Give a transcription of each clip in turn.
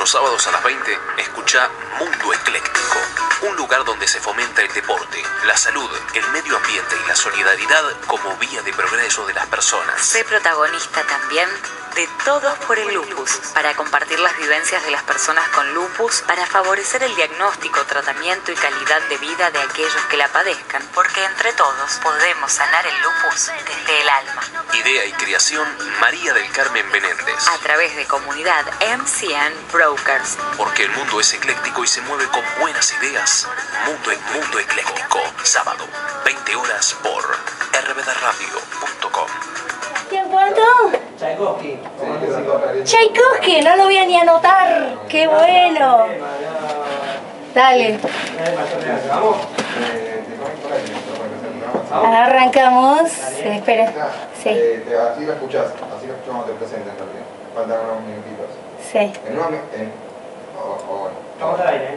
Los sábados a las 20, escucha Mundo Ecléctico, un lugar donde se fomenta el deporte, la salud, el medio ambiente y la solidaridad como vía de progreso de las personas. Sé protagonista también de Todos por el Lupus, para compartir las vivencias de las personas con lupus, para favorecer el diagnóstico, tratamiento y calidad de vida de aquellos que la padezcan, porque entre todos podemos sanar el lupus desde el alma. Idea y creación, María del Carmen Benéndez. A través de comunidad MCN Brokers. Porque el mundo es ecléctico y se mueve con buenas ideas. Mundo Ecléctico, sábado, 20 horas por rbdradio.com. ¿Quién cuánto? Tchaikovsky. Tchaikovsky, no lo voy a ni anotar. ¡Qué bueno! Dale. ¿Vamos? Arrancamos. Espera. Sí. Así lo escuchás, así lo escuchamos, te presentan en realidad. Faltan unos minutitos. Sí. Estamos al aire,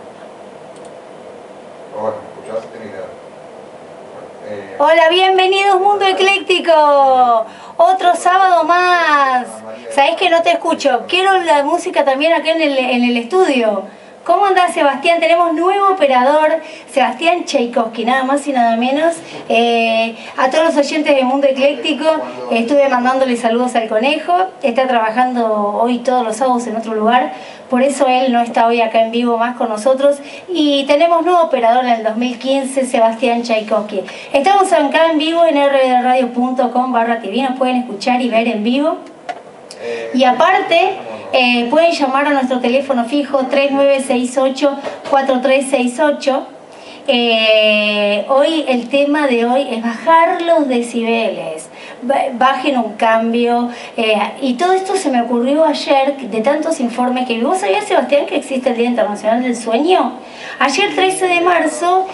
Bueno, escuchás, tenés idea. Hola, bienvenidos Mundo Ecléctico. Otro sábado más. ¿Sabés que no te escucho? Quiero la música también acá en el estudio. ¿Cómo andás, Sebastián? Tenemos nuevo operador, Sebastián Tchaikovsky, nada más y nada menos. A todos los oyentes de Mundo Ecléctico, estuve mandándole saludos al conejo. Está trabajando hoy todos los sábados en otro lugar, por eso él no está hoy acá en vivo más con nosotros. Y tenemos nuevo operador en el 2015, Sebastián Tchaikovsky. Estamos acá en vivo en rdradio.com/tv, nos pueden escuchar y ver en vivo. Y aparte, pueden llamar a nuestro teléfono fijo 3968-4368. Hoy el tema de hoy es bajar los decibeles. Bajen un cambio. Y todo esto se me ocurrió ayer de tantos informes que vi. ¿Vos sabías, Sebastián, que existe el Día Internacional del Sueño? Ayer 13 de marzo,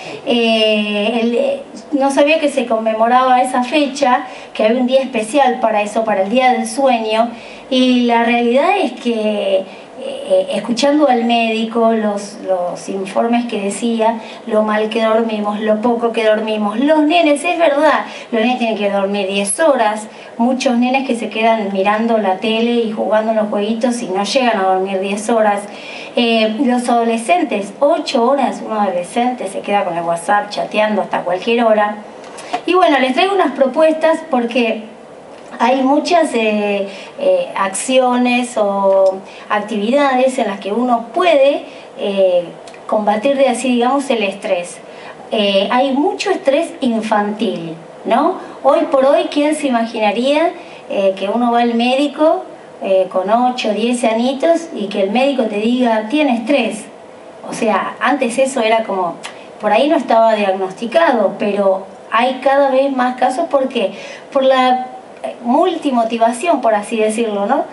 no sabía que se conmemoraba esa fecha, que había un día especial para eso, para el Día del Sueño. Y la realidad es que escuchando al médico los informes que decía, lo mal que dormimos, lo poco que dormimos, los nenes, es verdad, los nenes tienen que dormir 10 horas, muchos nenes que se quedan mirando la tele y jugando en los jueguitos y no llegan a dormir 10 horas. Los adolescentes, 8 horas, un adolescente se queda con el WhatsApp chateando hasta cualquier hora. Y bueno, les traigo unas propuestas porque hay muchas acciones o actividades en las que uno puede combatir, de así digamos, el estrés. Hay mucho estrés infantil, ¿no? Hoy por hoy, ¿quién se imaginaría que uno va al médico con 8 o 10 añitos y que el médico te diga, tiene estrés? O sea, antes eso era como, por ahí no estaba diagnosticado, pero hay cada vez más casos. ¿Por qué? Por la multimotivación, por así decirlo, ¿no?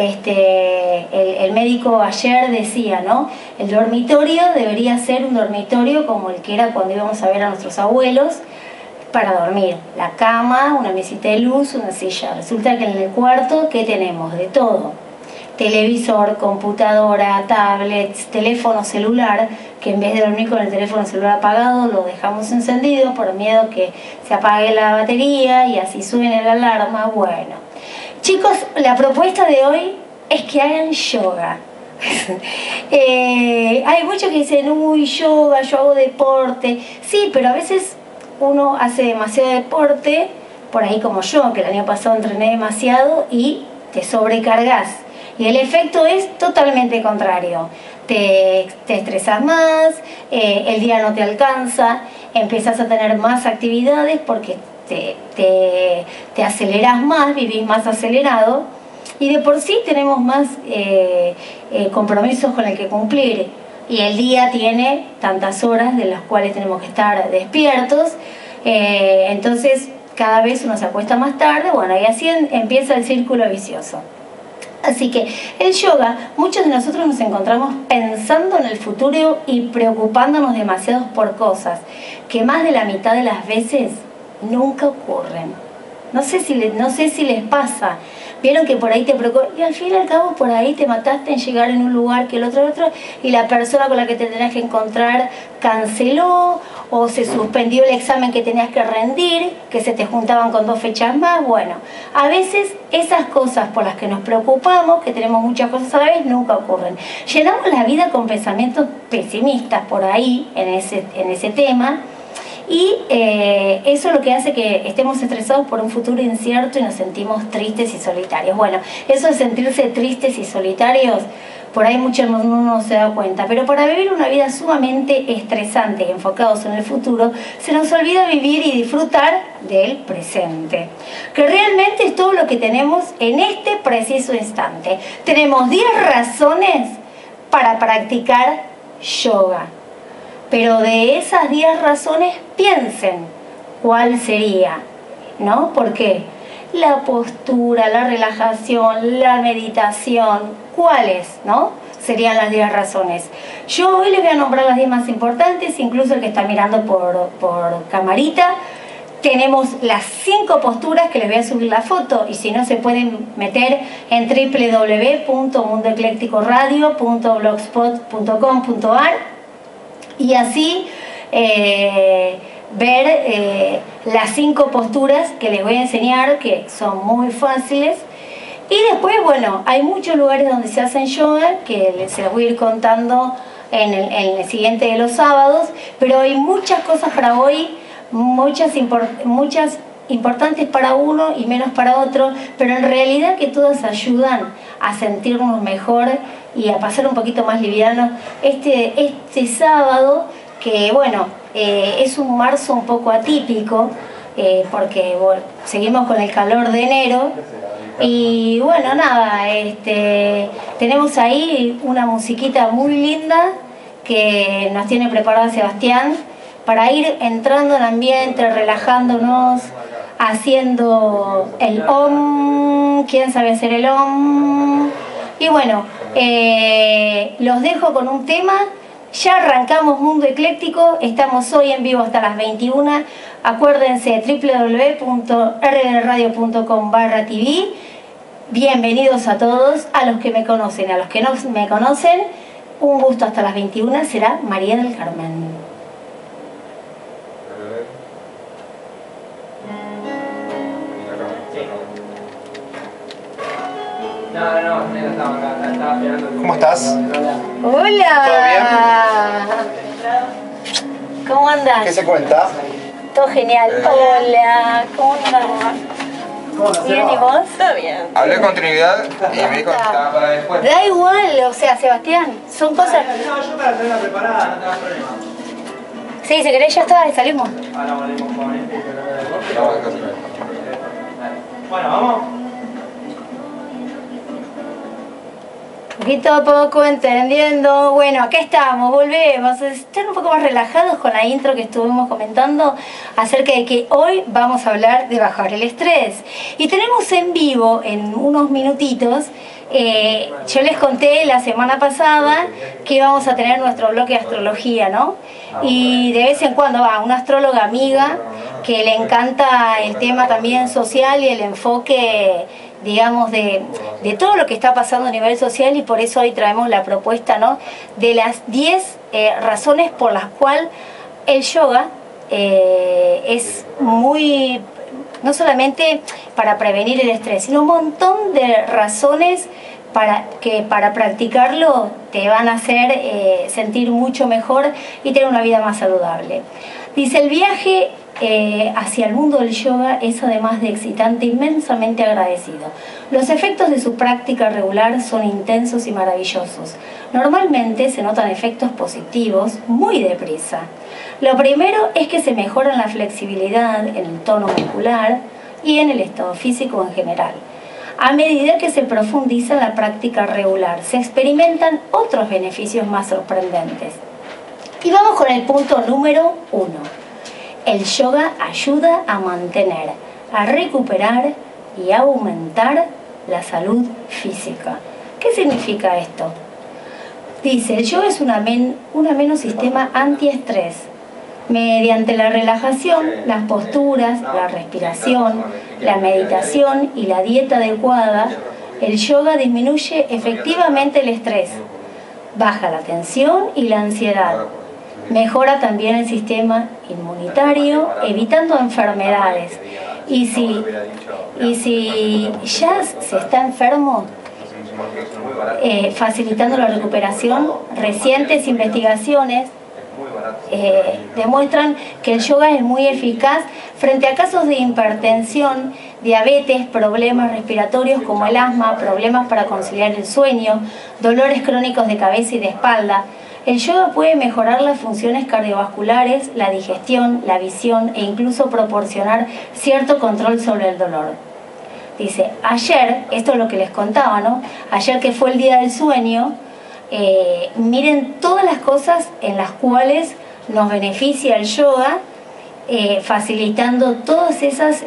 El médico ayer decía, ¿no? El dormitorio debería ser un dormitorio como el que era cuando íbamos a ver a nuestros abuelos para dormir. La cama, una mesita de luz, una silla. Resulta que en el cuarto, ¿qué tenemos? De todo. Televisor, computadora, tablets, teléfono celular, que en vez de dormir con el teléfono celular apagado, lo dejamos encendido por miedo que se apague la batería y así suene la alarma. Bueno, chicos, la propuesta de hoy es que hagan yoga. Hay muchos que dicen, uy, yoga, yo hago deporte. Sí, pero a veces uno hace demasiado deporte, por ahí como yo, que el año pasado entrené demasiado y te sobrecargas. Y el efecto es totalmente contrario. Te estresas más, el día no te alcanza, empiezas a tener más actividades porque te aceleras más, vivís más acelerado y de por sí tenemos más compromisos con el que cumplir. Y el día tiene tantas horas de las cuales tenemos que estar despiertos, entonces cada vez uno se acuesta más tarde, bueno, y así empieza el círculo vicioso. Así que el yoga, muchos de nosotros nos encontramos pensando en el futuro y preocupándonos demasiado por cosas que más de la mitad de las veces nunca ocurren. No sé si les pasa, vieron que por ahí te preocupó, y al fin y al cabo por ahí te mataste en llegar en un lugar que el otro, y la persona con la que te tenías que encontrar canceló, o se suspendió el examen que tenías que rendir, que se te juntaban con 2 fechas más. Bueno, a veces esas cosas por las que nos preocupamos, que tenemos muchas cosas a la vez, nunca ocurren. Llenamos la vida con pensamientos pesimistas por ahí, en ese tema, y eso es lo que hace que estemos estresados por un futuro incierto y nos sentimos tristes y solitarios. Bueno, eso de sentirse tristes y solitarios, por ahí muchos no se da cuenta, pero para vivir una vida sumamente estresante y enfocados en el futuro, se nos olvida vivir y disfrutar del presente, que realmente es todo lo que tenemos en este preciso instante. Tenemos 10 razones para practicar yoga, pero de esas 10 razones piensen cuál sería, ¿no? ¿Por qué? La postura, la relajación, la meditación, ¿cuáles, no? Serían las 10 razones. Yo hoy les voy a nombrar las 10 más importantes, incluso el que está mirando por camarita. Tenemos las 5 posturas que les voy a subir la foto, y si no se pueden meter en www.mundoeclécticoradio.blogspot.com.ar y así ver las 5 posturas que les voy a enseñar, que son muy fáciles. Y después, bueno, hay muchos lugares donde se hacen yoga, que se los voy a ir contando en el siguiente de los sábados, pero hay muchas cosas para hoy, muchas importantes para uno y menos para otro, pero en realidad que todas ayudan a sentirnos mejor y a pasar un poquito más liviano este sábado, que bueno, es un marzo un poco atípico, porque bueno, seguimos con el calor de enero. Y bueno, nada, tenemos ahí una musiquita muy linda que nos tiene preparada Sebastián para ir entrando en ambiente, relajándonos, haciendo el OM. ¿Quién sabe hacer el OM? Y bueno, los dejo con un tema. Ya arrancamos Mundo Ecléctico, estamos hoy en vivo hasta las 21. Acuérdense, www.rdradio.com/tv. Bienvenidos a todos, a los que me conocen, a los que no me conocen, un gusto hasta las 21, será María del Carmen. ¿Cómo estás? Hola. ¿Todo bien? ¿Cómo andás? ¿Qué se cuenta? Todo genial. Hola, ¿cómo andás? Bien, ¿y vos? Todo bien. Hablé con Trinidad y me dijo que estaba para después. Da igual, o sea, Sebastián, son cosas... No, yo para tenerla preparada, no te das problema. Sí, si querés ya está, salimos. Ahora volvemos con este y con el bosque. No, casi no. Bueno, vamos. Poquito a poco entendiendo. Bueno, acá estamos, volvemos a estar un poco más relajados con la intro que estuvimos comentando acerca de que hoy vamos a hablar de bajar el estrés. Y tenemos en vivo, en unos minutitos, yo les conté la semana pasada que íbamos a tener nuestro bloque de astrología, ¿no? Y de vez en cuando va una astróloga amiga que le encanta el tema también social y el enfoque, digamos, de todo lo que está pasando a nivel social, y por eso hoy traemos la propuesta, ¿no?, de las 10 razones por las cuales el yoga es muy, no solamente para prevenir el estrés, sino un montón de razones para practicarlo te van a hacer sentir mucho mejor y tener una vida más saludable. Dice, el viaje hacia el mundo del yoga es, además de excitante, inmensamente agradecido. Los efectos de su práctica regular son intensos y maravillosos. Normalmente se notan efectos positivos muy deprisa. Lo primero es que se mejora la flexibilidad, en el tono muscular y en el estado físico en general. A medida que se profundiza en la práctica regular, se experimentan otros beneficios más sorprendentes. Y vamos con el punto número 1. El yoga ayuda a mantener, a recuperar y a aumentar la salud física. ¿Qué significa esto? Dice, el yoga es un ameno sistema antiestrés. Mediante la relajación, las posturas, la respiración, la meditación y la dieta adecuada, el yoga disminuye efectivamente el estrés, baja la tensión y la ansiedad, mejora también el sistema inmunitario, evitando enfermedades. Y si ya se está enfermo, facilitando la recuperación. Recientes investigaciones demuestran que el yoga es muy eficaz frente a casos de hipertensión, diabetes, problemas respiratorios como el asma, problemas para conciliar el sueño, dolores crónicos de cabeza y de espalda. El yoga puede mejorar las funciones cardiovasculares, la digestión, la visión e incluso proporcionar cierto control sobre el dolor. Dice, ayer, esto es lo que les contaba, ¿no? Ayer que fue el día del sueño, miren todas las cosas en las cuales nos beneficia el yoga, facilitando todas esas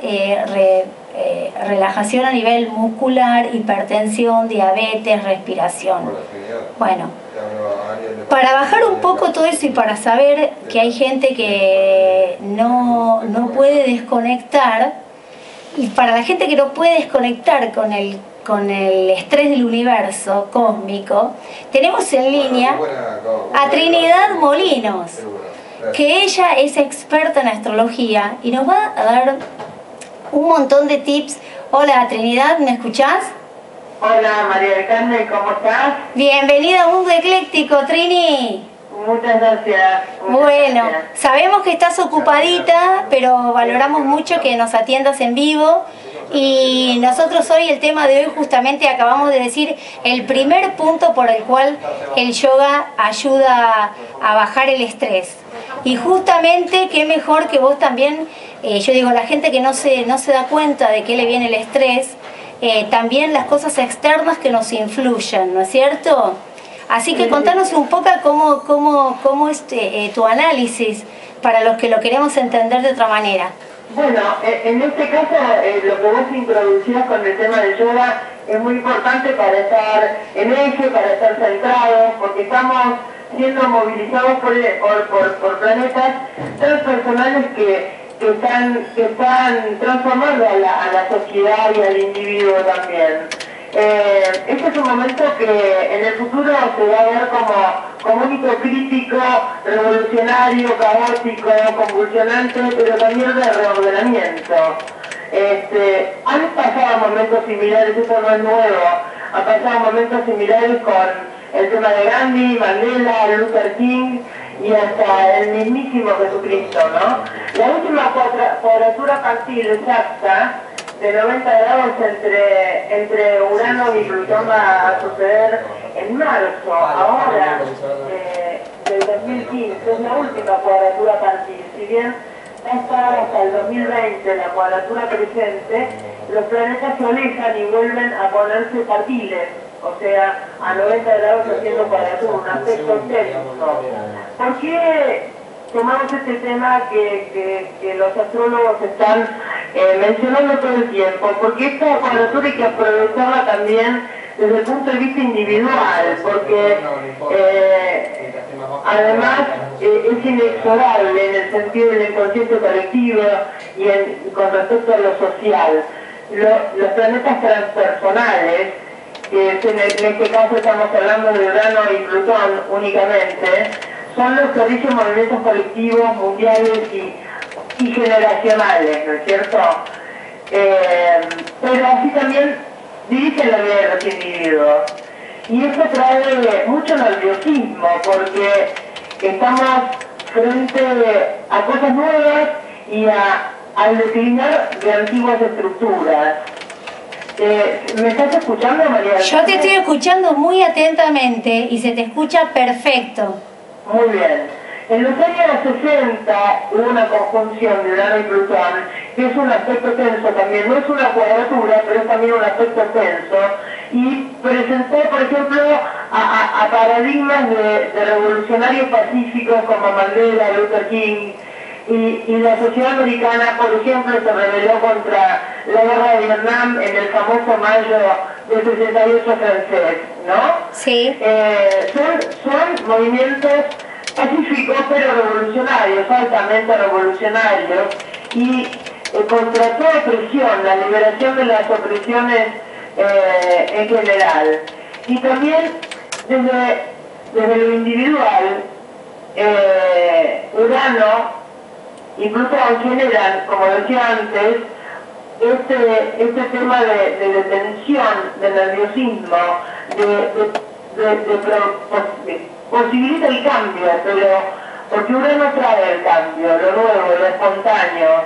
relajación a nivel muscular, hipertensión, diabetes, respiración. Bueno, para bajar un poco todo eso y para saber que hay gente que no puede desconectar, y para la gente que no puede desconectar con el estrés del universo cósmico, tenemos en línea a Trinidad Molinos, que ella es experta en astrología y nos va a dar un montón de tips. Hola Trinidad, ¿me escuchás? Hola María del Carmen, ¿cómo estás? Bienvenida a Mundo Ecléctico, Trini. Muchas gracias. Bueno, sabemos que estás ocupadita, pero valoramos mucho que nos atiendas en vivo. Y nosotros hoy, el tema de hoy, justamente acabamos de decir el primer punto por el cual el yoga ayuda a bajar el estrés. Y justamente, qué mejor que vos también, yo digo, la gente que no se da cuenta de qué le viene el estrés, también las cosas externas que nos influyen, ¿no es cierto? Así que contanos un poco cómo es tu análisis para los que lo queremos entender de otra manera. Bueno, en este caso lo que vos introducías con el tema del yoga es muy importante para estar en eje, para estar centrados, porque estamos siendo movilizados por planetas transpersonales que están transformando a la sociedad y al individuo también. Este es un momento que en el futuro se va a ver como un hito crítico, revolucionario, caótico, convulsionante, pero también de reordenamiento. Han pasado momentos similares, eso no es nuevo, han pasado momentos similares con el tema de Gandhi, Mandela, Luther King y hasta el mismísimo Jesucristo, ¿no? La última cuadratura parcial exacta de 90 grados entre Urano y Plutón va a suceder en marzo, ahora, del 2015, es la última cuadratura parcial. Si bien va a estar hasta el 2020 la cuadratura presente, los planetas se alejan y vuelven a ponerse partiles, o sea, a 90 grados haciendo cuadratura, un aspecto tenso. ¿Por qué tomamos este tema que los astrólogos están mencionando todo el tiempo? Porque esta cuadratura hay que aprovecharla también desde el punto de vista individual, porque además es inexorable en el sentido del inconsciente colectivo y con respecto a lo social. Los planetas transpersonales, en este caso estamos hablando de Urano y Plutón únicamente, son los que rigen movimientos colectivos, mundiales y generacionales, ¿no es cierto? Pero así también dirigen la vida de los individuos. Y eso trae mucho nerviosismo, porque estamos frente a cosas nuevas y al declinar de antiguas estructuras. ¿Me estás escuchando, María? Yo te estoy escuchando muy atentamente y se te escucha perfecto. Muy bien. En los años 60 hubo una conjunción de Urano y Plutón, que es un aspecto tenso también, no es una cuadratura, pero es también un aspecto tenso, y presentó, por ejemplo, a paradigmas de revolucionarios pacíficos como Mandela, Luther King, y la sociedad americana, por ejemplo, se rebeló contra la guerra de Vietnam en el famoso mayo del 68 francés, ¿no? Sí. Son movimientos pacíficos pero revolucionarios, altamente revolucionarios, y contra toda opresión, la liberación de las opresiones en general. Y también desde lo individual, Urano y Plutón generan, como decía antes, este tema de detención, de nerviosismo, posibilita el cambio, pero porque Urano trae el cambio, lo nuevo, lo espontáneo,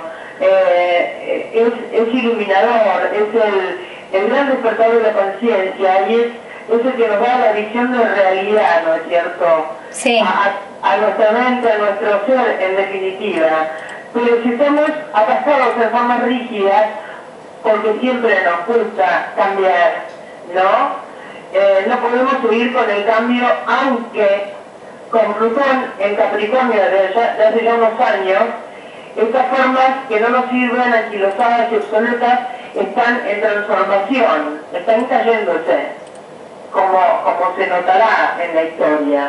es iluminador, es el gran despertar de la conciencia, y es el que nos da la visión de realidad, ¿no es cierto? Sí. A nuestra mente, a nuestro ser, en definitiva. Pero si estamos atascados en formas rígidas, porque siempre nos cuesta cambiar, ¿no? No podemos huir con el cambio, aunque con Plutón en Capricornio de hace ya unos años, estas formas que no nos sirven, anquilosadas y obsoletas, están en transformación, están cayéndose, como se notará en la historia.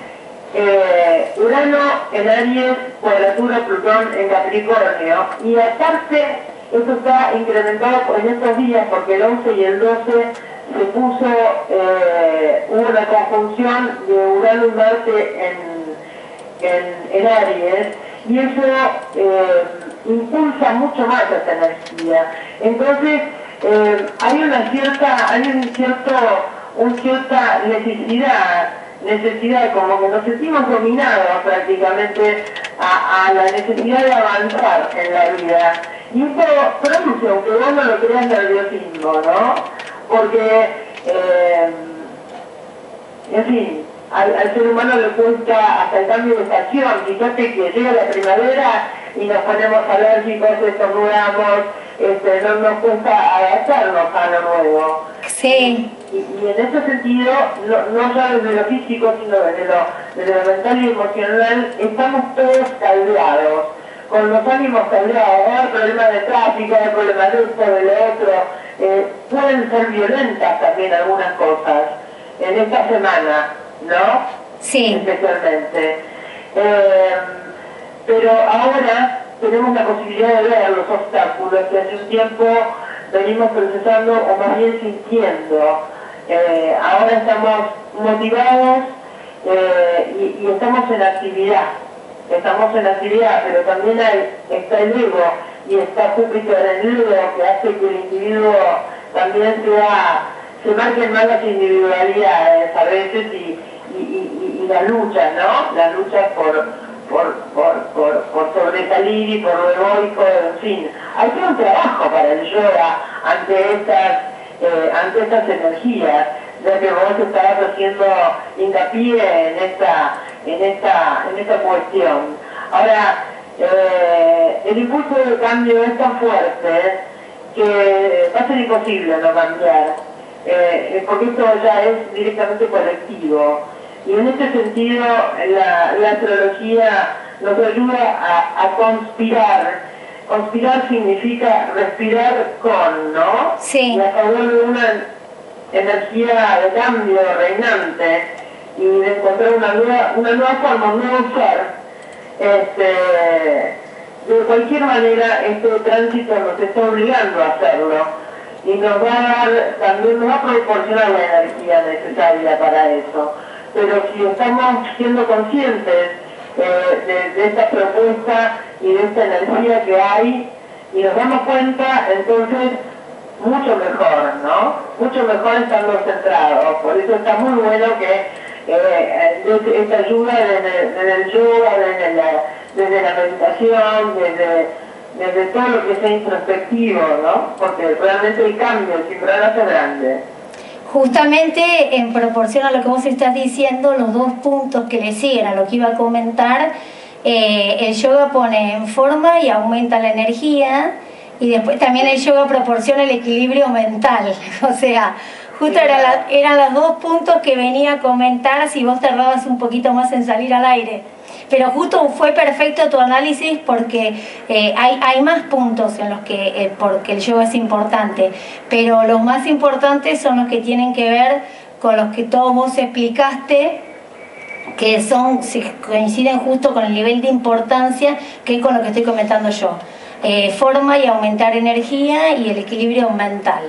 Urano en Aries, cuadratura Plutón en Capricornio, y aparte esto está incrementado en estos días porque el 11 y el 12 se puso, hubo una conjunción de Urano y Marte en Aries, y eso impulsa mucho más esta energía. Entonces hay una cierta necesidad, como que nos sentimos dominados prácticamente a la necesidad de avanzar en la vida. Y esto produce, aunque vos no lo creas, nerviosismo, ¿no? Porque, en fin, al ser humano le cuesta hasta el cambio de estación. Fíjate que llega la primavera y nos ponemos alérgicos, estornudamos, no nos cuesta adaptarnos a lo nuevo. Sí. Y en ese sentido, no ya desde lo físico, sino desde lo mental y emocional, estamos todos caldeados, con los ánimos caldeados. Hay problemas de tráfico, hay problemas de esto, de lo otro. Pueden ser violentas también algunas cosas en esta semana, ¿no? Sí. Especialmente. Pero ahora tenemos la posibilidad de ver los obstáculos que hace un tiempo venimos procesando o más bien sintiendo. Ahora estamos motivados y estamos en actividad. Estamos en actividad, pero también está el ego y está Júpiter en Leo, que hace que el individuo también se marquen más las individualidades a veces y las luchas, ¿no? Las luchas por sobresalir y por lo egoico, en fin. Hay todo un trabajo para el yoga ante estas energías, ya que vos estabas haciendo hincapié en esta cuestión. Ahora, el impulso del cambio es tan fuerte que va a ser imposible no cambiar, porque esto ya es directamente colectivo. Y en este sentido, la astrología nos ayuda a conspirar. Conspirar significa respirar con, ¿no? Sí. Y a favor de una energía de cambio reinante y de encontrar una nueva forma, un nuevo ser. De cualquier manera, este tránsito nos está obligando a hacerlo y nos va a proporcionar la energía necesaria para eso. Pero si estamos siendo conscientes de esta propuesta y de esta energía que hay y nos damos cuenta, entonces mucho mejor, ¿no? Mucho mejor estando centrados. Por eso está muy bueno que esta ayuda desde el yoga, desde la meditación, desde todo lo que sea introspectivo, ¿no? Porque realmente el cambio siempre va a ser grande. Justamente en proporción a lo que vos estás diciendo, los dos puntos que le siguen a lo que iba a comentar, el yoga pone en forma y aumenta la energía, y después también el yoga proporciona el equilibrio mental. O sea, justo eran los dos puntos que venía a comentar si vos tardabas un poquito más en salir al aire. Pero justo fue perfecto tu análisis porque hay más puntos en los que porque el yoga es importante, pero los más importantes son los que tienen que ver con los que todos vos explicaste, que coinciden justo con el nivel de importancia que es con lo que estoy comentando yo. Forma y aumentar energía y el equilibrio mental.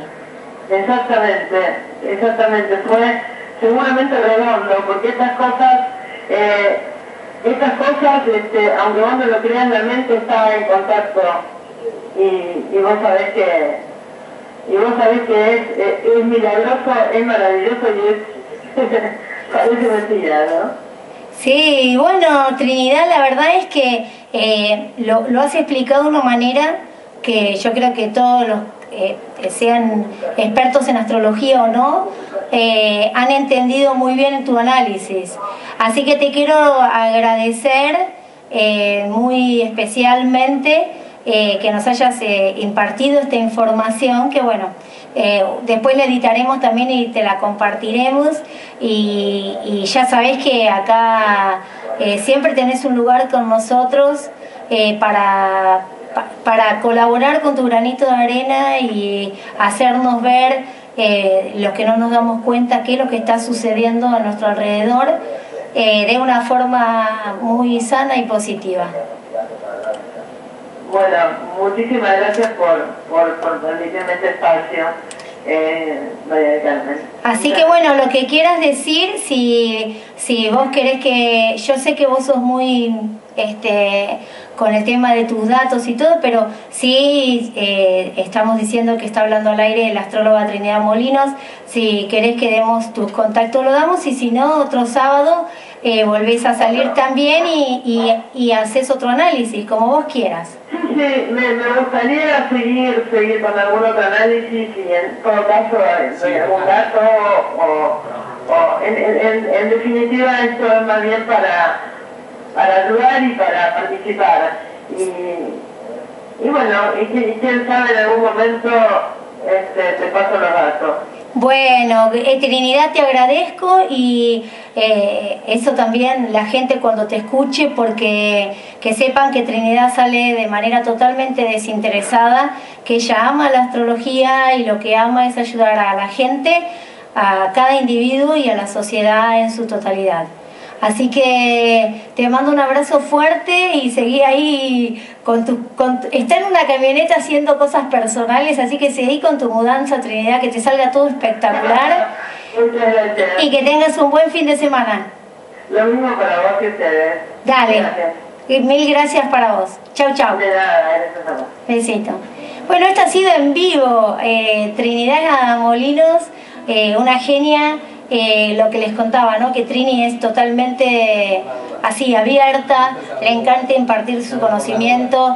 Exactamente, fue seguramente redondo, porque estas cosas, aunque vos no lo creas, la mente está en contacto y vos sabés que es milagroso, es maravilloso y es parece mentira, ¿no? Sí, bueno, Trinidad, la verdad es que lo has explicado de una manera que yo creo que todos los sean expertos en astrología o no, han entendido muy bien tu análisis. Así que te quiero agradecer muy especialmente que nos hayas impartido esta información, que bueno, después la editaremos también y te la compartiremos, y ya sabés que acá siempre tenés un lugar con nosotros para colaborar con tu granito de arena y hacernos ver los que no nos damos cuenta qué es lo que está sucediendo a nuestro alrededor de una forma muy sana y positiva. Bueno, muchísimas gracias por permitirme este espacio, María del Carmen. Así que bueno, lo que quieras decir, si vos querés que... Yo sé que vos sos muy con el tema de tus datos y todo, pero sí estamos diciendo que está hablando al aire la astróloga Trinidad Molinos. Si querés que demos tus contactos lo damos, y si no, otro sábado volvés a salir también y haces otro análisis, como vos quieras. Sí, me gustaría seguir con algún otro análisis, y en todo caso algún dato o en definitiva esto es más bien para ayudar y para participar, y bueno, y quién sabe, en algún momento te paso los datos. Bueno, Trinidad, te agradezco, y eso también la gente cuando te escuche, porque que sepan que Trinidad sale de manera totalmente desinteresada, que ella ama la astrología y lo que ama es ayudar a la gente, a cada individuo y a la sociedad en su totalidad. Así que te mando un abrazo fuerte y seguí ahí está en una camioneta haciendo cosas personales, así que seguí con tu mudanza, Trinidad, que te salga todo espectacular. Muchas gracias. Y que tengas un buen fin de semana. Lo mismo para vos que ustedes. Dale. Gracias. Y mil gracias para vos. Chau, chau. De nada, gracias a vos. Besito. Bueno, esto ha sido en vivo. Trinidad Molinos, una genia. Lo que les contaba, ¿no? Que Trini es totalmente así, abierta, le encanta impartir su conocimiento.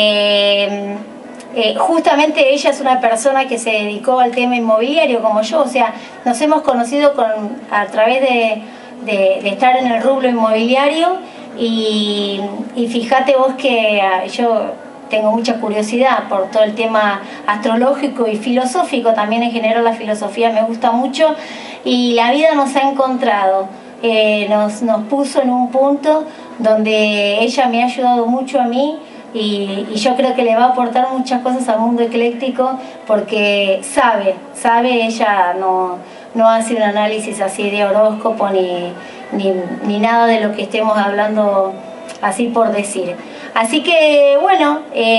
Justamente ella es una persona que se dedicó al tema inmobiliario como yo, o sea, nos hemos conocido a través de estar en el rubro inmobiliario, y fíjate vos que yo tengo mucha curiosidad por todo el tema astrológico y filosófico, también en general la filosofía me gusta mucho, y la vida nos ha encontrado, nos puso en un punto donde ella me ha ayudado mucho a mí, y yo creo que le va a aportar muchas cosas al mundo ecléctico, porque sabe, ella no hace un análisis así de horóscopo ni nada de lo que estemos hablando así por decir. Así que bueno,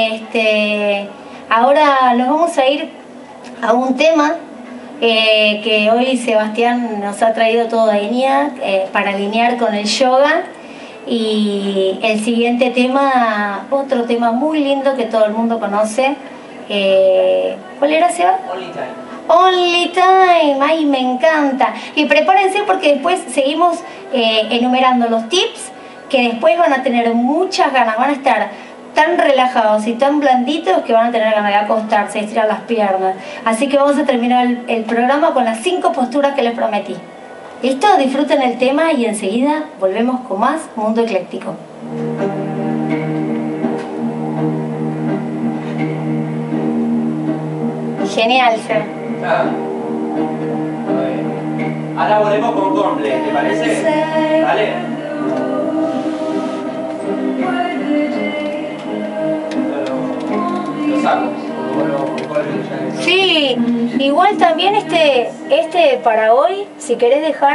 ahora nos vamos a ir a un tema que hoy Sebastián nos ha traído todo a ENIAC para alinear con el yoga, y el siguiente tema, otro tema muy lindo que todo el mundo conoce. ¿Cuál era, Seba? Only Time. Only Time, ay, me encanta. Y prepárense porque después seguimos enumerando los tips que después van a tener muchas ganas, van a estar tan relajados y tan blanditos que van a tener ganas de acostarse, estirar las piernas. Así que vamos a terminar el programa con las 5 posturas que les prometí. ¿Listo? Disfruten el tema y enseguida volvemos con más Mundo Ecléctico. Genial, Fer. Ahora volvemos con Comple, ¿te parece? ¿Vale? Lo saco. Sí, igual también este para hoy, si querés dejar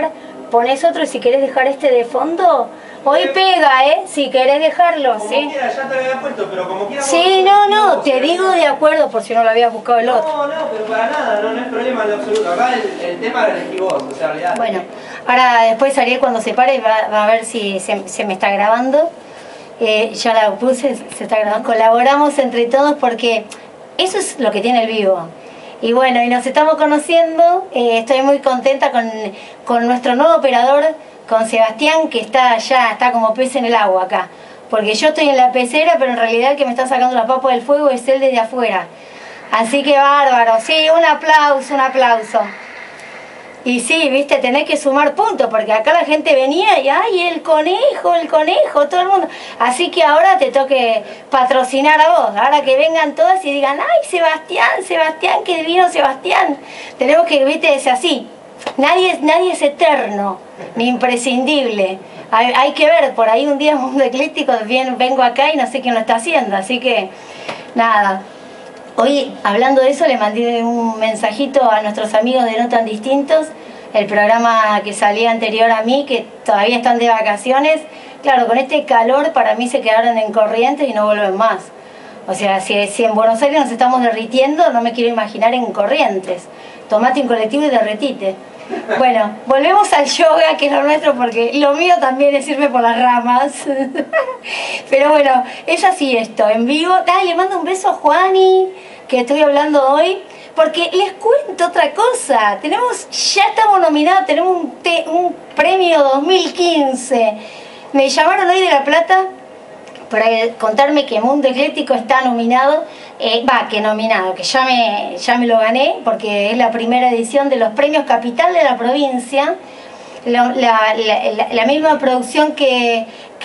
pones otro y si querés dejar este de fondo, hoy pega, si querés dejarlo, como ¿sí? Quiera, ya te lo había puesto, pero como quiera. Sí, no, te digo de acuerdo por si no lo habías buscado el otro. No, pero para nada, no es problema en lo absoluto. Acá el tema lo elegí vos, o sea, olvidate. Bueno, ahora después Ariel cuando se pare va a ver si se me está grabando. Ya la puse, se está grabando. Colaboramos entre todos porque eso es lo que tiene el vivo. Y bueno, y nos estamos conociendo, estoy muy contenta con nuestro nuevo operador, con Sebastián, que está como pez en el agua acá. Porque yo estoy en la pecera, pero en realidad el que me está sacando las papas del fuego es él desde afuera. Así que bárbaro, sí, un aplauso, un aplauso. Y sí, viste, tenés que sumar puntos, porque acá la gente venía y ¡ay, el conejo, todo el mundo! Así que ahora te toque patrocinar a vos, ahora que vengan todas y digan ¡ay, Sebastián, qué divino Sebastián! Tenemos que, viste, es así, nadie es eterno, ni imprescindible. Hay que ver, por ahí un día Mundo Ecléctico, vengo acá y no sé quién lo está haciendo, así que nada. Hoy, hablando de eso, le mandé un mensajito a nuestros amigos de No Tan Distintos, el programa que salía anterior a mí, que todavía están de vacaciones. Claro, con este calor para mí se quedaron en Corrientes y no vuelven más. O sea, si en Buenos Aires nos estamos derritiendo, no me quiero imaginar en Corrientes. Tomate un colectivo y derretite. Bueno, volvemos al yoga, que es lo nuestro, porque lo mío también es irme por las ramas. Pero bueno, es así esto, en vivo. Le mando un beso a Juani, que estoy hablando hoy, porque les cuento otra cosa. Ya estamos nominados, tenemos un premio 2015. Me llamaron hoy de La Plata para contarme que Mundo Ecléctico está nominado, que ya me lo gané, porque es la primera edición de los premios Capital de la provincia, la misma producción que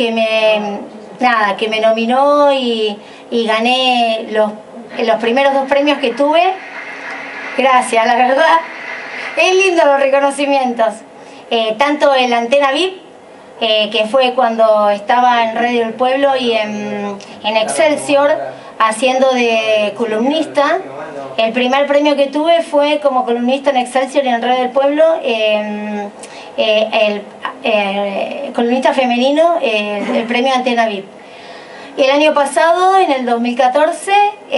me nominó y gané los primeros 2 premios que tuve. Gracias, la verdad, es lindo los reconocimientos, tanto en la Antena VIP, que fue cuando estaba en Radio del Pueblo y en Excelsior haciendo de columnista. El primer premio que tuve fue como columnista en Excelsior y en Radio del Pueblo, columnista femenino, el premio Antena VIP. El año pasado, en el 2014,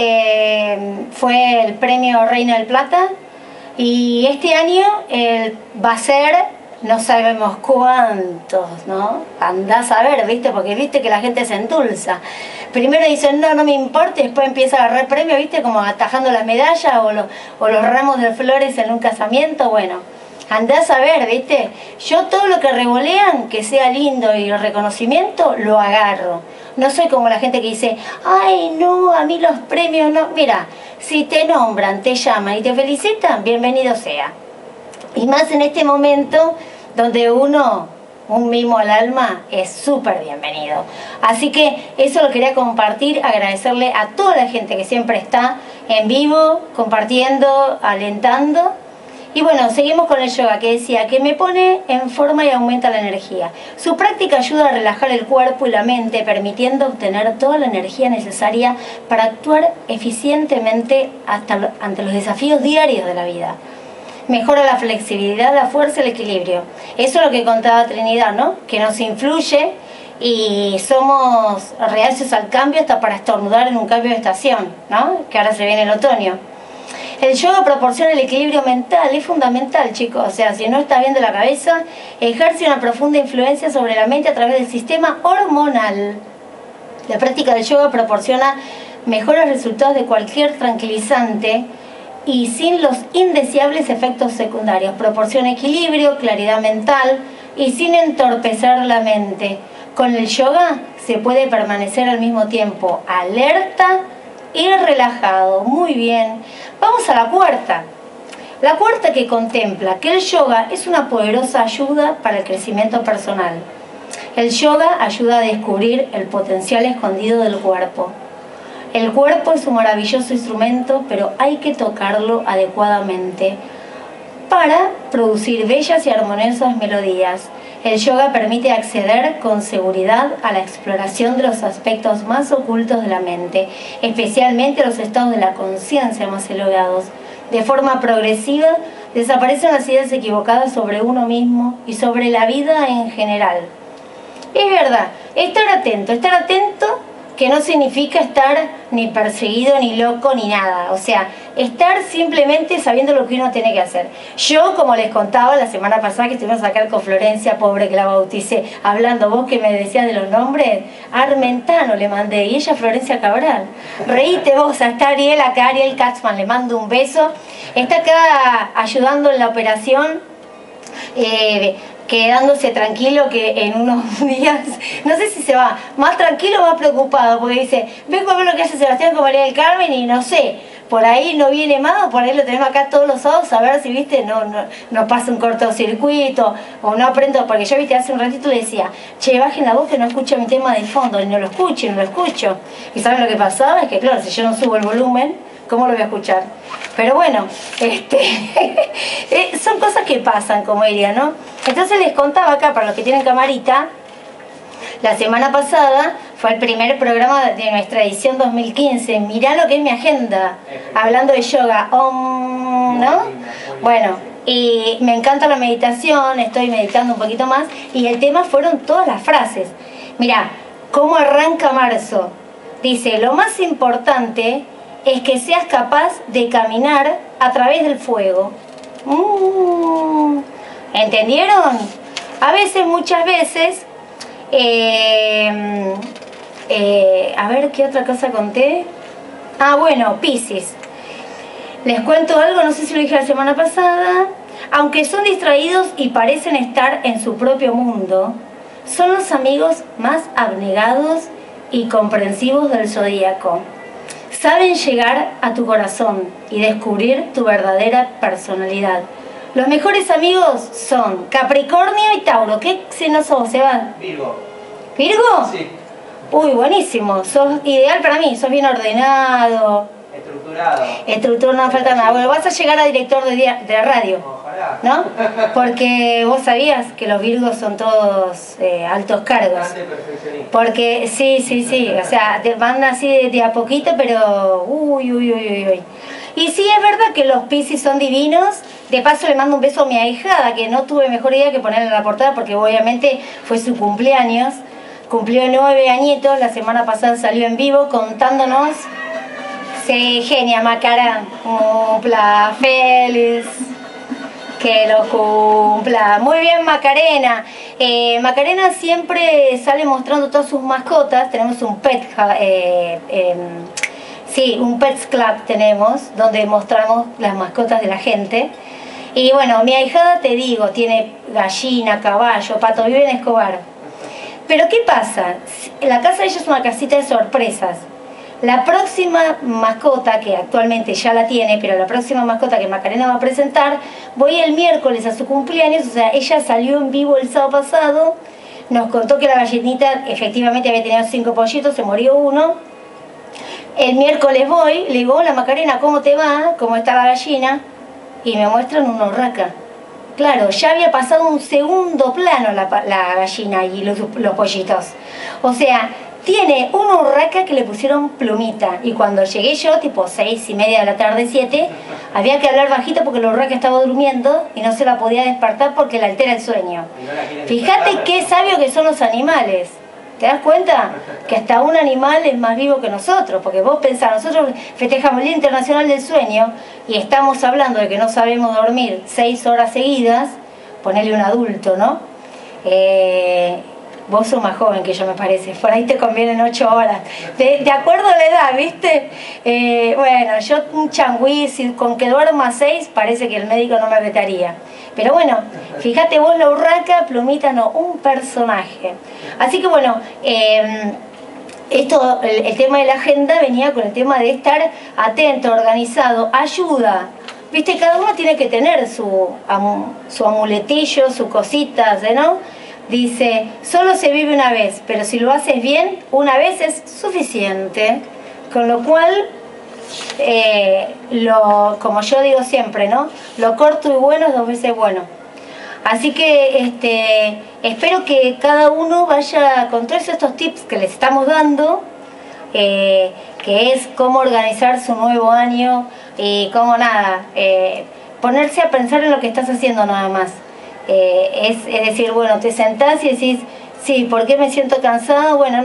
fue el premio Reina del Plata, y este año va a ser... No sabemos cuántos, ¿no? Andás a ver, ¿viste? Porque viste que la gente se endulza. Primero dicen, no me importa, y después empieza a agarrar premios, ¿viste? Como atajando las medallas o los ramos de flores en un casamiento. Bueno, andás a ver, ¿viste? Yo todo lo que revolean, que sea lindo y el reconocimiento, lo agarro. No soy como la gente que dice, ay, no, a mí los premios no. Mira, si te nombran, te llaman y te felicitan, bienvenido sea. Y más en este momento donde un mimo al alma, es súper bienvenido. Así que eso lo quería compartir, agradecerle a toda la gente que siempre está en vivo, compartiendo, alentando. Y bueno, seguimos con el yoga, que decía que me pone en forma y aumenta la energía. Su práctica ayuda a relajar el cuerpo y la mente, permitiendo obtener toda la energía necesaria para actuar eficientemente ante los desafíos diarios de la vida. Mejora la flexibilidad, la fuerza y el equilibrio. Eso es lo que contaba Trinidad, ¿no? Que nos influye y somos reacios al cambio hasta para estornudar en un cambio de estación, ¿no? Que ahora se viene el otoño. El yoga proporciona el equilibrio mental, es fundamental, chicos. O sea, si no está bien de la cabeza, ejerce una profunda influencia sobre la mente a través del sistema hormonal. La práctica del yoga proporciona mejores resultados de cualquier tranquilizante y sin los indeseables efectos secundarios. Proporciona equilibrio, claridad mental y sin entorpecer la mente. Con el yoga se puede permanecer al mismo tiempo alerta y relajado. Muy bien. Vamos a la cuarta. La cuarta, que contempla que el yoga es una poderosa ayuda para el crecimiento personal. El yoga ayuda a descubrir el potencial escondido del cuerpo. El cuerpo es un maravilloso instrumento, pero hay que tocarlo adecuadamente para producir bellas y armoniosas melodías. El yoga permite acceder con seguridad a la exploración de los aspectos más ocultos de la mente, especialmente los estados de la conciencia más elevados. De forma progresiva, desaparecen las ideas equivocadas sobre uno mismo y sobre la vida en general. Es verdad, estar atento que no significa estar ni perseguido, ni loco, ni nada. O sea, estar simplemente sabiendo lo que uno tiene que hacer. Yo, como les contaba la semana pasada que estuvimos acá con Florencia, pobre que la bauticé, hablando vos que me decías de los nombres, Armentano le mandé, y ella Florencia Cabral. Reíte vos, está Ariel acá, Ariel Katzman, le mando un beso. Está acá ayudando en la operación, quedándose tranquilo que en unos días, no sé si se va más tranquilo o más preocupado, porque dice, vengo a ver lo que hace Sebastián con María del Carmen y no sé, por ahí no viene más o por ahí lo tenemos acá todos los sábados a ver si, viste, no pasa un cortocircuito o no aprendo, porque yo, viste, hace un ratito le decía, che, bajen la voz que no escucho mi tema de fondo, y no lo escucho. Y ¿saben lo que pasaba? Es que claro, si yo no subo el volumen, ¿cómo lo voy a escuchar? Pero bueno, son cosas que pasan, como diría, ¿no? Entonces les contaba acá, para los que tienen camarita, la semana pasada fue el primer programa de nuestra edición 2015. Mirá lo que es mi agenda, hablando de yoga, ¿no? Bueno, y me encanta la meditación, estoy meditando un poquito más, y el tema fueron todas las frases. Mirá, ¿cómo arranca marzo? Dice, lo más importante es que seas capaz de caminar a través del fuego. ¿Entendieron? A veces, muchas veces, a ver, ¿qué otra cosa conté? Ah, bueno, Piscis. Les cuento algo, no sé si lo dije la semana pasada. Aunque son distraídos y parecen estar en su propio mundo, son los amigos más abnegados y comprensivos del zodíaco. Saben llegar a tu corazón y descubrir tu verdadera personalidad. Los mejores amigos son Capricornio y Tauro. ¿Qué signo sos, Seba? Virgo. ¿Virgo? Sí. Uy, buenísimo. Sos ideal para mí. Sos bien ordenado. Estructurado. No falta nada. Bueno, vas a llegar a director de radio. Ojalá. ¿No? Porque vos sabías que los Virgos son todos altos cargos. Porque sí. O sea, te van así de a poquito, pero uy. Y sí, es verdad que los Piscis son divinos. De paso le mando un beso a mi ahijada, que no tuve mejor idea que ponerla en la portada, porque obviamente fue su cumpleaños. Cumplió 9 añitos, la semana pasada salió en vivo contándonos. Sí, genia, Macarena, cumpla feliz, que lo cumpla. Muy bien, Macarena. Macarena siempre sale mostrando todas sus mascotas. Tenemos un un Pets Club tenemos, donde mostramos las mascotas de la gente. Y bueno, mi ahijada, te digo, tiene gallina, caballo, pato, vive en Escobar. Pero ¿qué pasa? La casa de ellos es una casita de sorpresas. La próxima mascota, que actualmente ya la tiene, pero la próxima mascota que Macarena va a presentar, voy el miércoles a su cumpleaños. O sea, ella salió en vivo el sábado pasado, nos contó que la gallinita efectivamente había tenido 5 pollitos, se murió uno. El miércoles voy, le digo, hola Macarena, ¿cómo te va? ¿Cómo está la gallina? Y me muestran una urraca. Claro, ya había pasado un segundo plano la gallina y los pollitos. O sea, tiene una urraca que le pusieron plumita. Y cuando llegué yo, tipo 6:30 de la tarde, 7, había que hablar bajito porque la urraca estaba durmiendo y no se la podía despertar porque le altera el sueño. Fíjate qué sabio que son los animales. ¿Te das cuenta? Que hasta un animal es más vivo que nosotros, porque vos pensás, nosotros festejamos el Día Internacional del Sueño y estamos hablando de que no sabemos dormir 6 horas seguidas, ponele un adulto, ¿no? Vos sos más joven que yo, me parece, por ahí te convienen 8 horas, de acuerdo a la edad, ¿viste? Bueno, yo un changüí, si con que duerma 6, parece que el médico no me vetaría. Pero bueno, fíjate vos, la urraca, plumita no, un personaje. Así que bueno, esto, el tema de la agenda venía con el tema de estar atento, organizado, ayuda. Viste, cada uno tiene que tener su amuletillo, sus cositas, ¿no? Dice, solo se vive una vez, pero si lo haces bien, una vez es suficiente. Con lo cual, como yo digo siempre, ¿no? Lo corto y bueno es 2 veces bueno. Así que espero que cada uno vaya con todos estos tips que les estamos dando, que es cómo organizar su nuevo año y cómo ponerse a pensar en lo que estás haciendo nada más. Es decir, bueno, te sentás y decís, sí, ¿por qué me siento cansado? Bueno,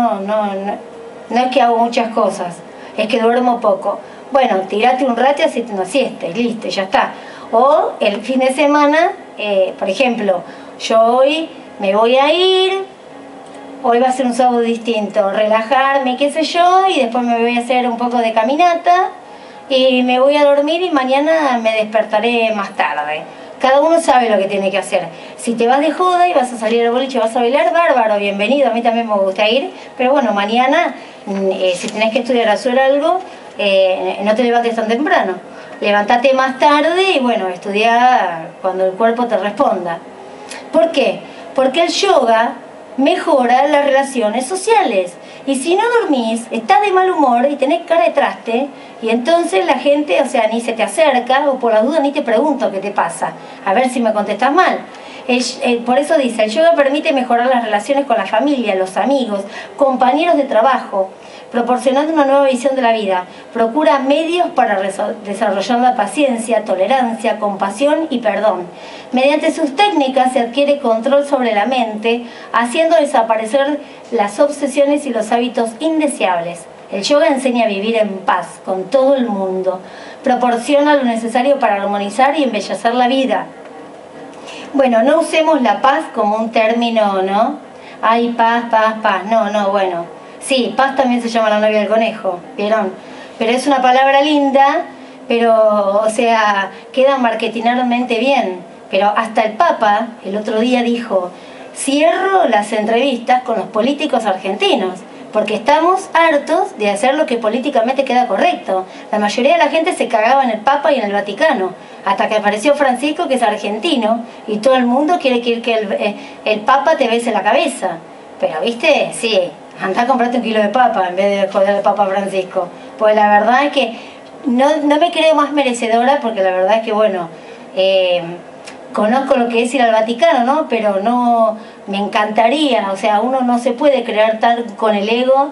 no es que hago muchas cosas, es que duermo poco. Bueno, tirate un rato y hacete una siesta y listo, ya está. O el fin de semana, por ejemplo, yo hoy me voy a ir, hoy va a ser un sábado distinto, relajarme, qué sé yo, y después me voy a hacer un poco de caminata y me voy a dormir y mañana me despertaré más tarde. Cada uno sabe lo que tiene que hacer. Si te vas de joda y vas a salir al boliche, vas a bailar, bárbaro, bienvenido, a mí también me gusta ir, pero bueno, mañana, si tenés que estudiar o hacer algo, no te levantes tan temprano. Levántate más tarde y bueno, estudia cuando el cuerpo te responda. ¿Por qué? Porque el yoga mejora las relaciones sociales. Y si no dormís, estás de mal humor y tenés cara de traste, y entonces la gente, o sea, ni se te acerca, o por la duda ni te pregunto qué te pasa, a ver si me contestás mal. Por eso dice, el yoga permite mejorar las relaciones con la familia, los amigos, compañeros de trabajo, proporcionando una nueva visión de la vida. Procura medios para desarrollar la paciencia, tolerancia, compasión y perdón. Mediante sus técnicas se adquiere control sobre la mente, haciendo desaparecer las obsesiones y los hábitos indeseables. El yoga enseña a vivir en paz con todo el mundo. Proporciona lo necesario para armonizar y embellecer la vida. Bueno, no usemos la paz como un término, ¿no? Ay, paz, paz, paz. No, bueno. Sí, paz también se llama la novia del conejo, ¿vieron? Pero es una palabra linda, pero, o sea, queda marketinalmente bien. Pero hasta el Papa el otro día dijo, cierro las entrevistas con los políticos argentinos, porque estamos hartos de hacer lo que políticamente queda correcto. La mayoría de la gente se cagaba en el Papa y en el Vaticano, hasta que apareció Francisco, que es argentino, y todo el mundo quiere que el Papa te bese la cabeza. Pero, ¿viste? Sí, andá a comprarte un kilo de papa en vez de joder al Papa Francisco. Pues la verdad es que no me creo más merecedora, porque la verdad es que, bueno, conozco lo que es ir al Vaticano, ¿no? Pero no, me encantaría, o sea, uno no se puede creer tal con el ego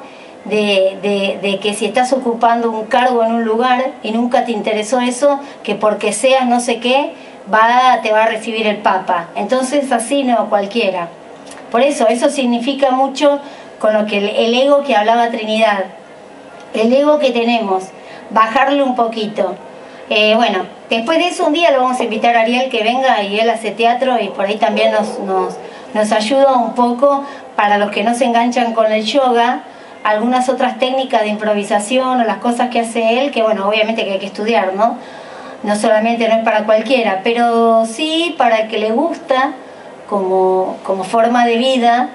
de que si estás ocupando un cargo en un lugar y nunca te interesó eso, que porque seas no sé qué, te va a recibir el Papa. Entonces así no cualquiera. Por eso significa mucho con lo que el ego que hablaba Trinidad, el ego que tenemos, bajarle un poquito. Bueno, después de eso un día lo vamos a invitar a Ariel que venga, y él hace teatro y por ahí también nos ayuda un poco para los que no se enganchan con el yoga, algunas otras técnicas de improvisación o las cosas que hace él, que bueno, obviamente que hay que estudiar, ¿no? No solamente no es para cualquiera, pero sí para el que le gusta como forma de vida,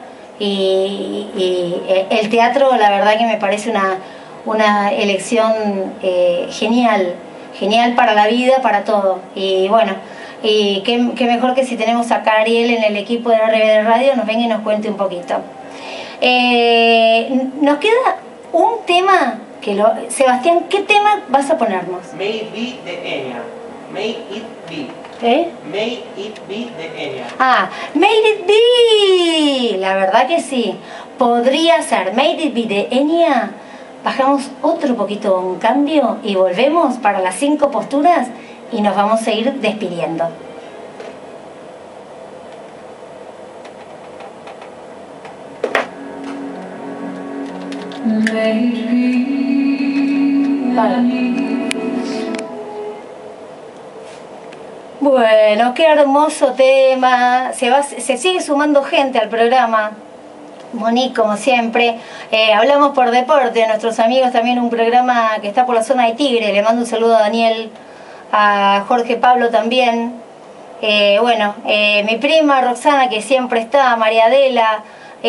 y el teatro la verdad que me parece una elección genial para la vida, para todo. Y bueno, y qué mejor que si tenemos acá a Ariel en el equipo de RBD Radio, nos venga y nos cuente un poquito. Nos queda un tema, Sebastián, ¿qué tema vas a ponernos? May It Be de Enya. May It Be. May It Be de Enya. May It Be. La verdad que sí. Podría ser May It Be de Enya. Bajamos otro poquito un cambio y volvemos para las 5 posturas y nos vamos a ir despidiendo. Bueno, qué hermoso tema. Se sigue sumando gente al programa. Monique, como siempre, hablamos por deporte, nuestros amigos también, un programa que está por la zona de Tigre. Le mando un saludo a Daniel, a Jorge Pablo también. Bueno, mi prima Roxana, que siempre está, María Adela,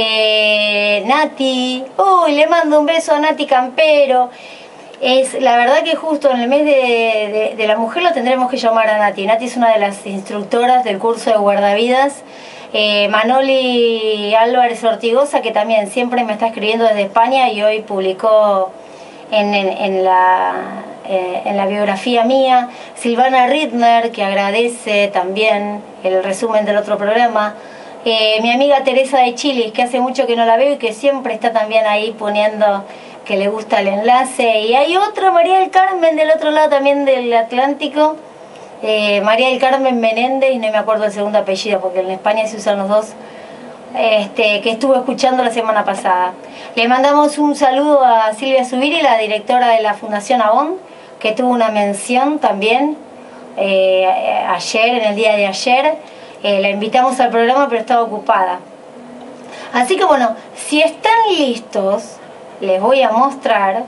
Nati. Uy, le mando un beso a Nati Campero. La verdad que justo en el mes de la mujer lo tendremos que llamar a Nati. Nati es una de las instructoras del curso de guardavidas. Manoli Álvarez Ortigosa, que también siempre me está escribiendo desde España y hoy publicó en la biografía mía. Silvana Rittner, que agradece también el resumen del otro programa. Mi amiga Teresa de Chilis, que hace mucho que no la veo y que siempre está también ahí poniendo que le gusta el enlace. Y hay otra, María del Carmen, del otro lado también del Atlántico, María del Carmen Menéndez, no me acuerdo el segundo apellido porque en España se usan los dos, que estuvo escuchando la semana pasada. Le mandamos un saludo a Silvia Zubiri, la directora de la Fundación Avon, que tuvo una mención también ayer, en el día de ayer. La invitamos al programa, pero estaba ocupada. Así que bueno, si están listos, les voy a mostrar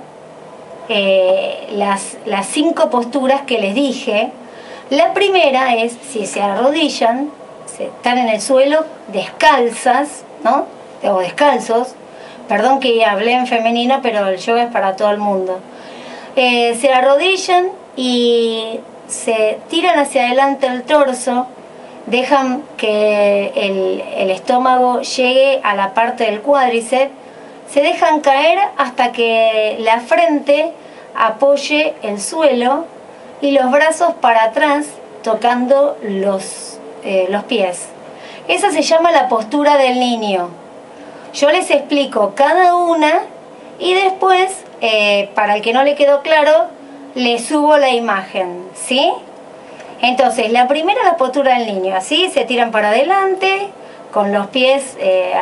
las 5 posturas que les dije. La primera es, si se arrodillan, están en el suelo descalzas, ¿no? O descalzos. Perdón que hablé en femenino, pero el yoga es para todo el mundo. Se arrodillan y se tiran hacia adelante el torso, dejan que el estómago llegue a la parte del cuádriceps, se dejan caer hasta que la frente apoye el suelo y los brazos para atrás tocando los pies. Esa se llama la postura del niño. Yo les explico cada una y después, para el que no le quedó claro, le subo la imagen, ¿sí? Entonces, la primera es la postura del niño. Así se tiran para adelante, con los pies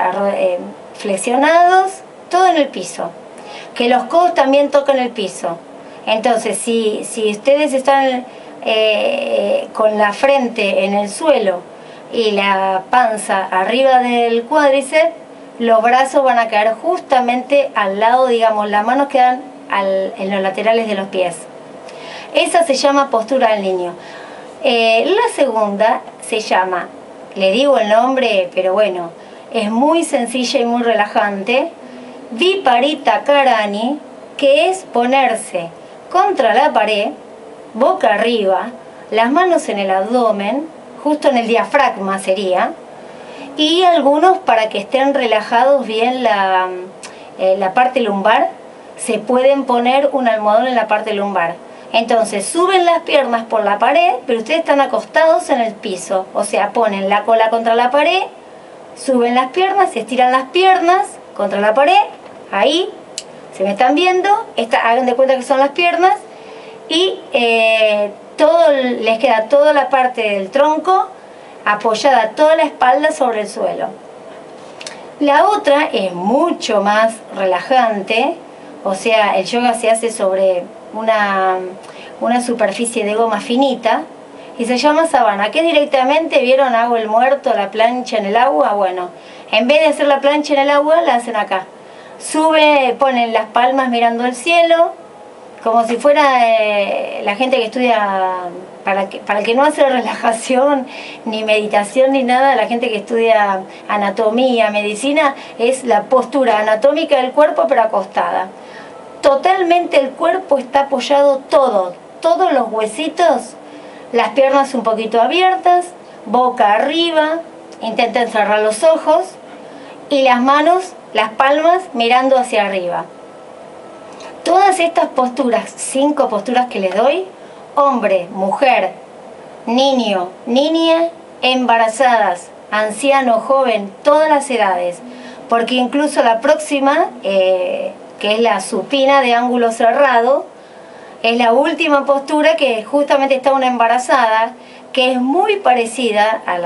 flexionados, todo en el piso. Que los codos también toquen el piso. Entonces, si ustedes están con la frente en el suelo y la panza arriba del cuádriceps, los brazos van a quedar justamente al lado, digamos, las manos quedan en los laterales de los pies. Esa se llama postura del niño. La segunda se llama, le digo el nombre, pero bueno, es muy sencilla y muy relajante, Viparita Karani, que es ponerse contra la pared, boca arriba, las manos en el abdomen, justo en el diafragma sería, y algunos, para que estén relajados bien la parte lumbar, se pueden poner un almohadón en la parte lumbar. Entonces suben las piernas por la pared, pero ustedes están acostados en el piso, o sea, ponen la cola contra la pared, suben las piernas, estiran las piernas contra la pared, ahí, se me están viendo, hagan de cuenta que son las piernas, y les queda toda la parte del tronco apoyada, toda la espalda sobre el suelo. La otra es mucho más relajante, o sea, el yoga se hace sobre una superficie de goma finita y se llama sabana, que directamente, ¿vieron? Hago el muerto, la plancha en el agua. Bueno, en vez de hacer la plancha en el agua, la hacen acá. Ponen las palmas mirando el cielo, como si fuera la gente que estudia, para el que no hace relajación, ni meditación, ni nada, la gente que estudia anatomía, medicina, es la postura anatómica del cuerpo, pero acostada. Totalmente el cuerpo está apoyado todos los huesitos, las piernas un poquito abiertas, boca arriba, intenten cerrar los ojos y las manos, las palmas mirando hacia arriba. Todas estas posturas, 5 posturas que les doy, hombre, mujer, niño, niña, embarazadas, anciano, joven, todas las edades, porque incluso la próxima, que es la supina de ángulo cerrado, es la última postura, que justamente está una embarazada, que es muy parecida a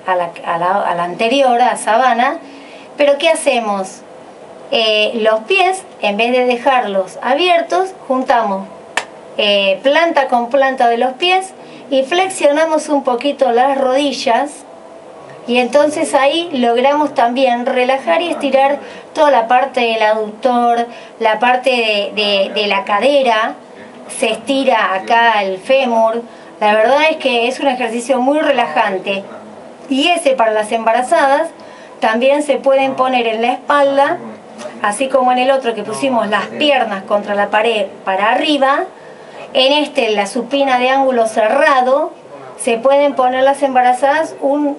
la anterior, a sabana, pero ¿qué hacemos? Los pies, en vez de dejarlos abiertos, juntamos planta con planta de los pies y flexionamos un poquito las rodillas, y entonces ahí logramos también relajar y estirar toda la parte del aductor, la parte de la cadera, se estira acá el fémur. La verdad es que es un ejercicio muy relajante, y ese para las embarazadas también se pueden poner en la espalda, así como en el otro que pusimos las piernas contra la pared para arriba. En la supina de ángulo cerrado, se pueden poner las embarazadas un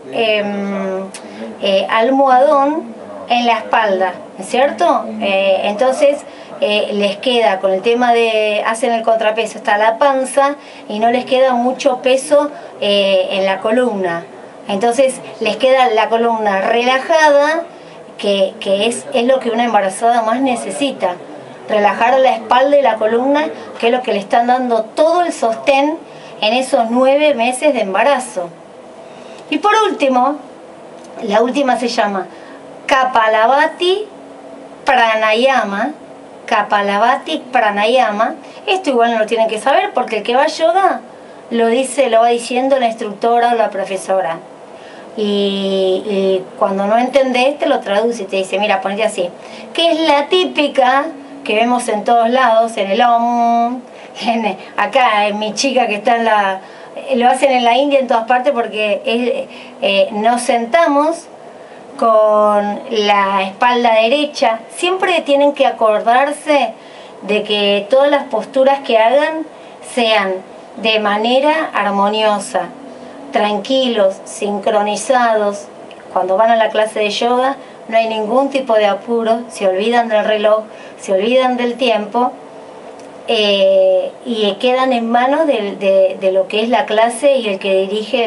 almohadón en la espalda, ¿cierto? Entonces les queda, con el tema de, hacen el contrapeso, está la panza y no les queda mucho peso en la columna. Entonces les queda la columna relajada, que es lo que una embarazada más necesita. Relajar la espalda y la columna, que es lo que le están dando todo el sostén en esos 9 meses de embarazo. Y por último, la última se llama Kapalabhati Pranayama. Kapalabhati Pranayama. Esto igual no lo tienen que saber porque el que va a yoga lo va diciendo la instructora o la profesora. Y cuando no entendés te lo traduce y te dice, mira, ponete así. Que es la típica que vemos en todos lados, en el OM, acá en mi chica que está en la... Lo hacen en la India en todas partes porque nos sentamos con la espalda derecha. Siempre tienen que acordarse de que todas las posturas que hagan sean de manera armoniosa, tranquilos, sincronizados. Cuando van a la clase de yoga no hay ningún tipo de apuro, se olvidan del reloj, se olvidan del tiempo y quedan en manos de lo que es la clase y el que dirige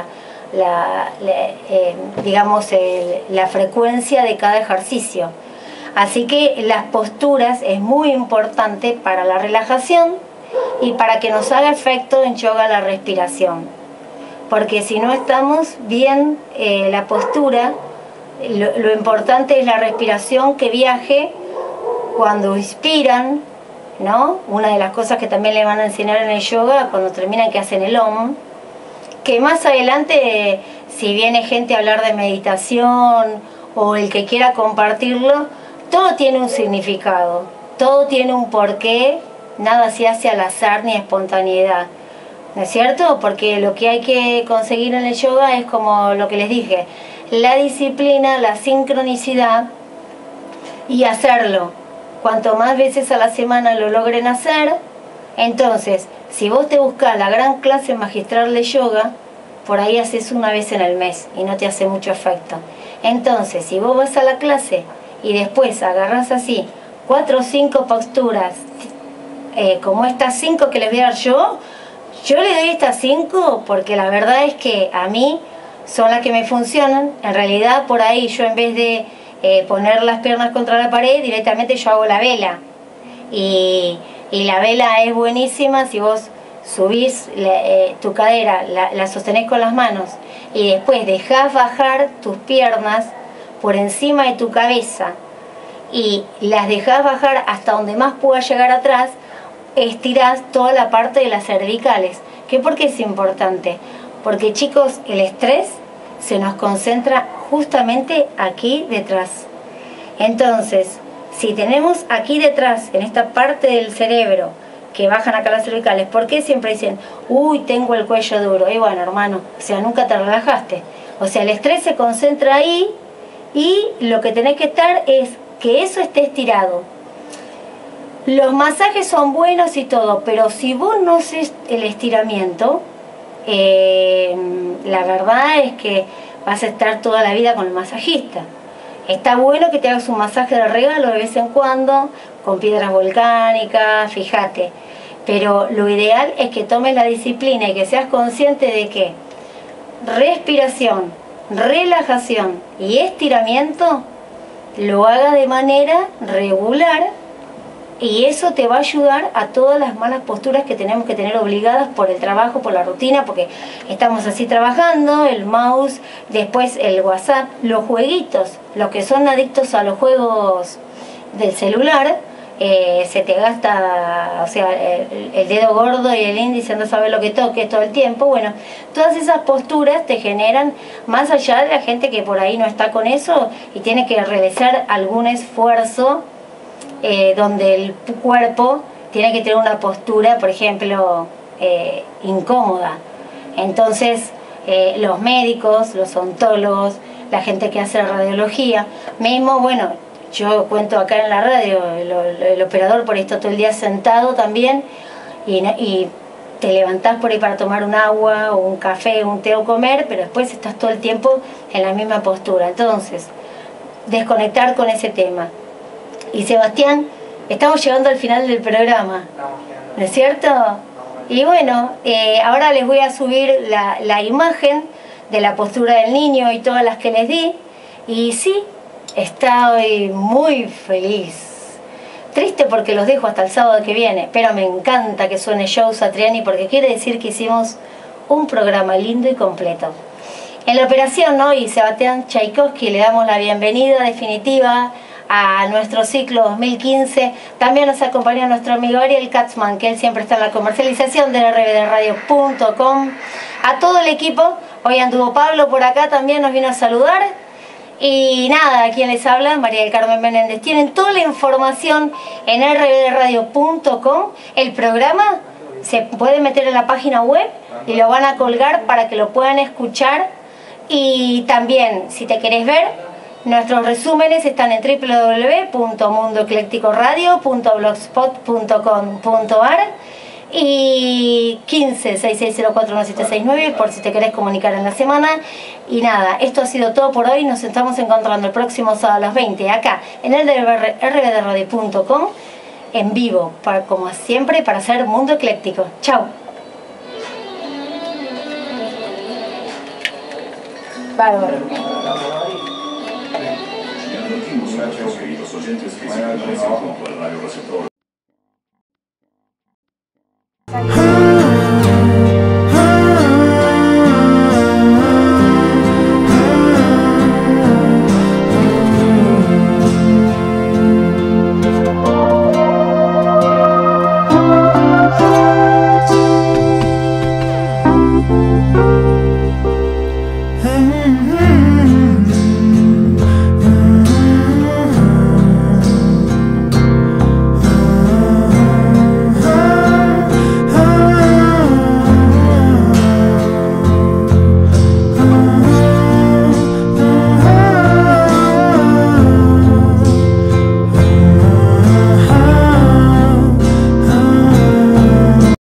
la frecuencia de cada ejercicio. Así que las posturas es muy importante para la relajación y para que nos haga efecto en yoga la respiración. Porque si no estamos bien la postura, lo importante es la respiración que viaje cuando inspiran, ¿no? Una de las cosas que también le van a enseñar en el yoga cuando terminan que hacen el OM, que más adelante si viene gente a hablar de meditación o el que quiera compartirlo, todo tiene un significado, todo tiene un porqué, nada se hace al azar ni a espontaneidad, ¿no es cierto? Porque lo que hay que conseguir en el yoga es como lo que les dije, la disciplina, la sincronicidad y hacerlo. Cuanto más veces a la semana lo logren hacer, entonces, si vos te buscás la gran clase magistral de yoga, por ahí haces una vez en el mes y no te hace mucho efecto. Entonces, si vos vas a la clase y después agarrás así 4 o 5 posturas, como estas 5 que les voy a dar yo le doy estas 5 porque la verdad es que a mí son las que me funcionan. En realidad, por ahí yo en vez de poner las piernas contra la pared, directamente yo hago la vela. Y la vela es buenísima si vos subís tu cadera, la sostenés con las manos y después dejás bajar tus piernas por encima de tu cabeza y las dejás bajar hasta donde más pueda llegar atrás, estirás toda la parte de las cervicales. ¿Por qué es importante? Porque, chicos, el estrés se nos concentra justamente aquí detrás. Entonces, si tenemos aquí detrás, en esta parte del cerebro, que bajan acá las cervicales, ¿por qué siempre dicen, uy, tengo el cuello duro? Y bueno, hermano, o sea, nunca te relajaste. O sea, el estrés se concentra ahí y lo que tenés que estar es que eso esté estirado. Los masajes son buenos y todo, pero si vos no haces el estiramiento, la verdad es que vas a estar toda la vida con el masajista. Está bueno que te hagas un masaje de regalo de vez en cuando, con piedras volcánicas, fíjate. Pero lo ideal es que tomes la disciplina y que seas consciente de que respiración, relajación y estiramiento lo haga de manera regular. Y eso te va a ayudar a todas las malas posturas que tenemos que tener obligadas por el trabajo, por la rutina, porque estamos así trabajando, el mouse, después el WhatsApp, los jueguitos, los que son adictos a los juegos del celular, se te gasta, o sea, el dedo gordo y el índice, no sabes lo que toques todo el tiempo. Bueno, todas esas posturas te generan, más allá de la gente que por ahí no está con eso y tiene que realizar algún esfuerzo, donde el cuerpo tiene que tener una postura, por ejemplo, incómoda. Entonces, los médicos, los odontólogos, la gente que hace radiología, mismo, bueno, yo cuento acá en la radio, el operador por ahí está todo el día sentado también, y te levantás por ahí para tomar un agua o un café, un té o comer, pero después estás todo el tiempo en la misma postura. Entonces, desconectar con ese tema. Y Sebastián, estamos llegando al final del programa, ¿no es cierto? Y bueno, ahora les voy a subir la imagen de la postura del niño y todas las que les di. Y sí, estoy muy feliz. Triste porque los dejo hasta el sábado que viene, pero me encanta que suene Joe Satriani porque quiere decir que hicimos un programa lindo y completo. En la operación hoy, Sebastián Tchaikovsky, le damos la bienvenida definitiva a nuestro ciclo 2015. También nos acompaña nuestro amigo Ariel Katzman, que él siempre está en la comercialización de rvdradio.com. A todo el equipo, hoy anduvo Pablo por acá, también nos vino a saludar. Y nada, quien les habla, María del Carmen Menéndez. Tienen toda la información en rvdradio.com. El programa se puede meter en la página web y lo van a colgar para que lo puedan escuchar. Y también, si te querés ver, nuestros resúmenes están en www.mundoeclécticoradio.blogspot.com.ar y 15-6604-1769 por si te querés comunicar en la semana. Y nada, esto ha sido todo por hoy. Nos estamos encontrando el próximo sábado a las 20 acá en el de rvdradio.com en vivo, como siempre, para hacer Mundo Ecléctico. Chao. Bárbaro. Queridos oyentes que se junto al radio receptor.